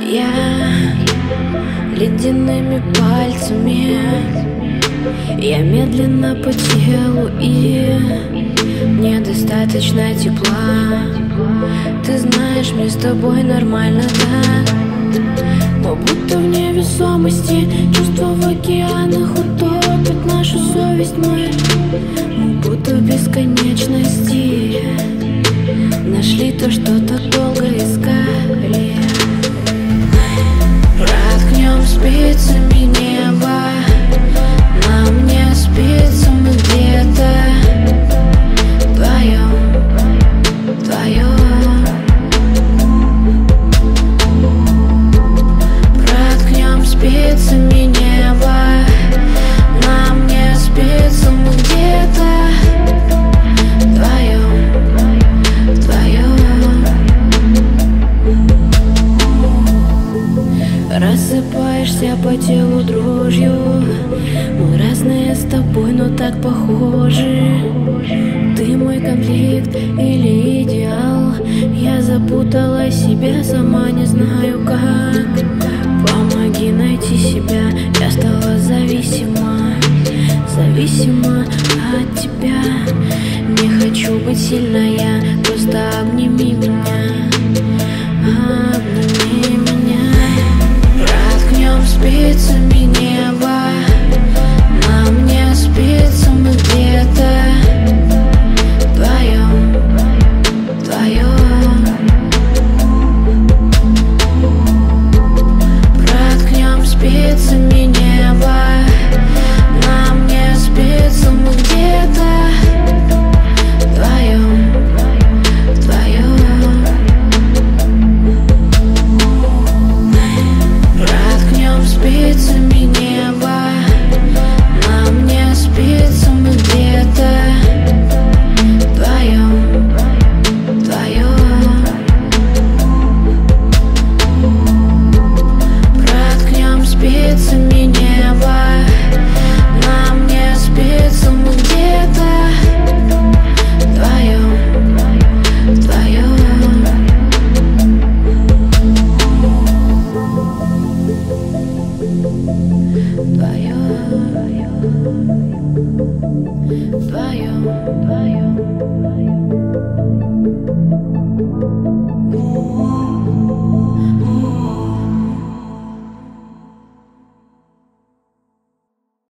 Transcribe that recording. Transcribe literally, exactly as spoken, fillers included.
Я ледяными пальцами, я медленно по телу, и мне достаточно тепла. Ты знаешь, мне с тобой нормально так. Мы будто в невесомости, чувства в океанах утопят нашу совесть. Мы, мы будто в бесконечности нашли то, что так долго искали. Проткнем спицами небо, нам не спится, мы где-то вдвоем, вдвоем. Проткнем спицами небо, нам не спится, мы где-то вдвоем, вдвоем. Рассыпаешься по телу дрожью. Мы разные с тобой, но так похожи. Ты мой конфликт или идеал. Я запутала себя, сама не знаю как. Помоги найти себя, я стала зависима, зависима от тебя. Не хочу быть сильная, просто обними меня, обними меня. Проткнем спицами небо, нам не спится, мы где-то вдвоем, вдвоем. Проткнем спицами небо, нам не спится, мы где-то вдвоем, вдвоем. Проткнем спицами небо, нам не спится, мы где-то вдвоем, вдвоем. Проткнем спицами небо, нам не спится, мы где-то вдвоем, вдвоем. Вдвоем, вдвоем, вдвоем.